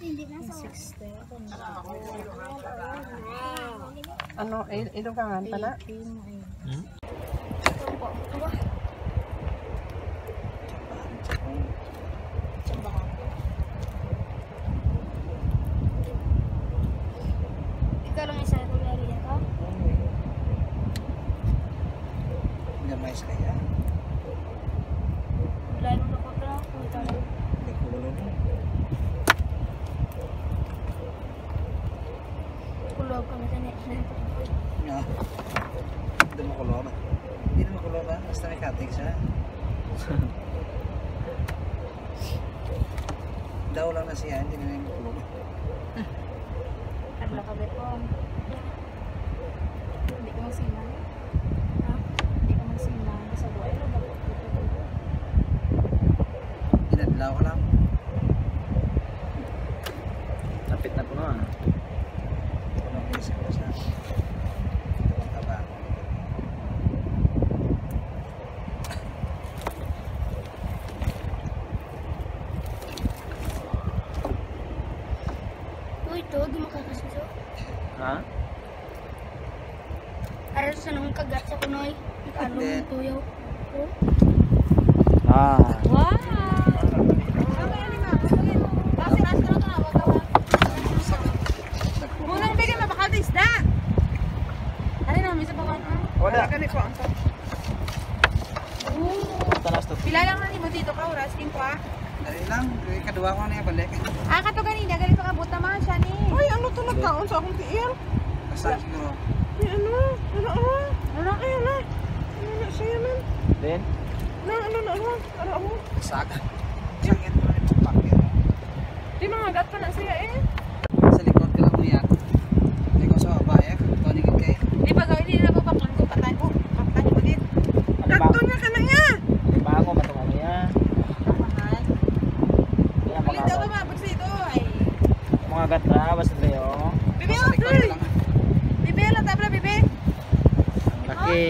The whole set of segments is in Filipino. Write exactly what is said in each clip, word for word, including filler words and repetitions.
Ano, ilugangan pala? Hmm? Ikaw lang isa ko lari ako. Gamay sa kaya. Lari mo ko pero ko ikaw lang. Hindi ko ulo mo. Kulog kami sa next na. Nga. Hindi mo kulo ba? Hindi mo kulo ba? Basta may katig siya. Daw lang na siya, hindi na yung kulo ba? Ano ka ba po? Hindi ka magsinan. Ha? Hindi ka magsinan. Sa buhay lang ba? Inadlaw ko lang. Lapit na po na. Kulong inisip ko sa taba. Uy, ito. Di makakasuso. Ha? Aral sa nung kagat sa kunoy. Ikalo ng tuyaw. Oh. Ah. Wow! Munang bigyan mabakal na isda. Ano na, may sabawan ka? Wala. Ganit ko ang to. Talas to. Pila lang na mo dito ka, oras, king pa. Dali lang, yung kadua ko na yung balik. Ah, kato ganina, ganito kabut naman siya ni. Ay, ano to nagkaon sa akong tiil? Basta siguro. Ay, ano? Ano, ano? Ano, ay, ano? Ano na siya man? Then? Na, ano, na, ano? Ano, ano? Saga. Sakit mo na yung pakpakir. Di mga agat pa na siya eh. Sa likod ka lang umiyak. Hindi ko sa bayak. Tonigin kayo. Di ba gawin nila po baklan ko patay ko? Patay ko din. Ano ba? Kanto niya ka na niya. Bago matungkol niya. Mahal. Kaya Balik daw mga ka mabag sa ito ay. mga gatra, basta tayo. Bibi, Sa likod okay. ka lang. Bibi, lang tabla, bibi. Laki.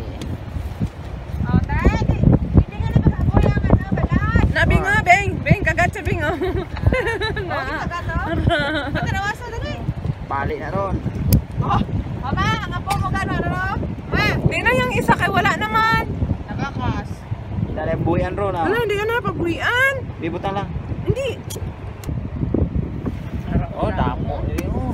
Oh, tay. Hindi nga na makakulang ka na, balat. Nabi nga, Beng. Beng, kagat sa Beng, oh. Oh, kagat, oh. Ito nawasa na rin. Bali na ron. Oh, mama, ang apo mo gano'n, ano? Ma, di na yung isa kay wala naman. Nakakas. Dali ang buhian ron ah. Wala, hindi ka na pagbuhian. Bibutan lang. Hindi. Oh, damo. Eh, oh.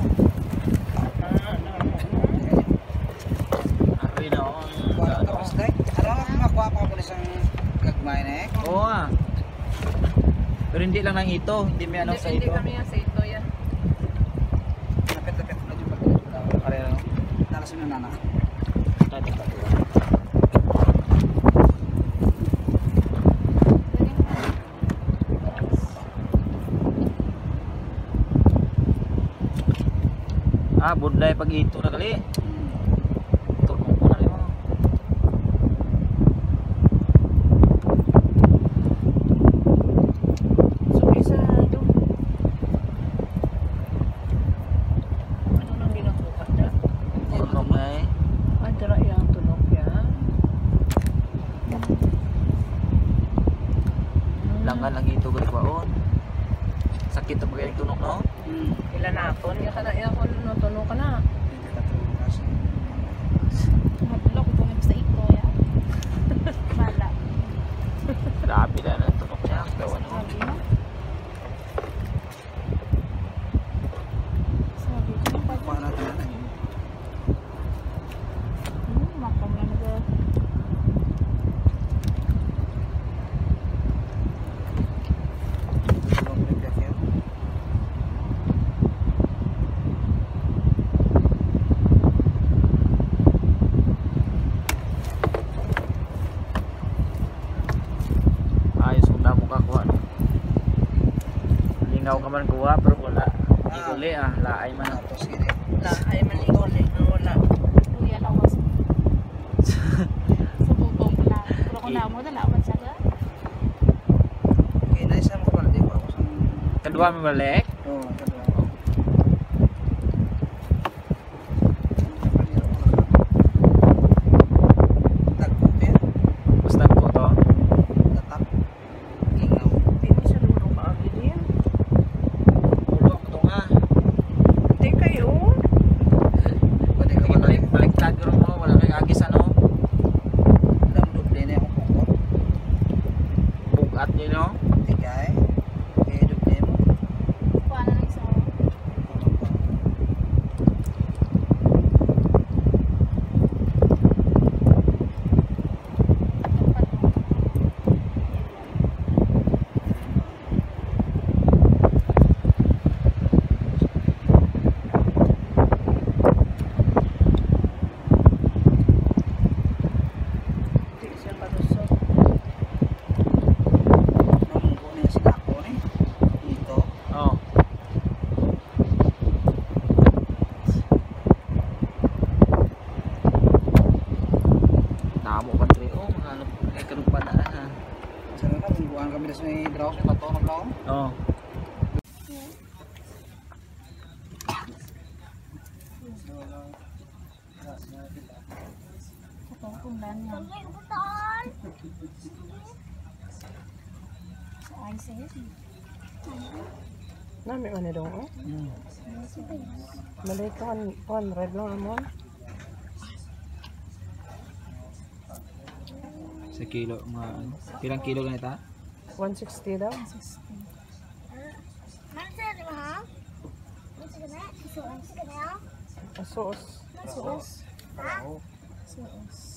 Ari na oh. Wala tapos day. Ano ako makuha pa ako isang gagmay na eh. Oo ah. Pero hindi lang lang ito. Hindi may ano sa ito. yung sa ito yan. Napit-napit na yung pagkakita. Ari na. Nakasin na nanak. Tadi pa. Ah, budlay pag ito na kali. Tulong ko na rin mo. Sumisado. Ano nang ginakuha na? Tulong na eh. Andra yung tunog yan. Langan lang ito gali kwaon. Sakit ang pagkain tunog no? Hmm. Ilan na ako? Hindi ka na iya ko tunog ka na. Hindi ka tulong kasi. Mablok ko sa ito ya. Bala. Grabe na ng tunog niya. Gawa no. Sabi mo. Sabi ko pa. Kuha natin na eh. Hmm, makom na nag. Tulong mo yung kakil. Ayos kung na mo kakuha no. Lingaw ka man kuha pero wala. Ikuli ah. Laay man ah. Tapos gini. Na, ay malikon eh. Wala. Kuya lawas. Sa bubong pala. Pero kung namo na lawan sa ka. Okay, nice mo pala. Di pa ako sa... Kedua mo balik. Oo, kadua. Tagpo yan. Basta ko to. Tatap. Ingaw. Hindi mo siya lulong maagi din. Ulo Ito, kumban yan. Sa ice eh. Nami ano dong oh. Hmm. Malay ka one red lang amon. Sa kilo, mga ano. Ilang kilo ganito? one sixty daw. Asos. Suos. Suos.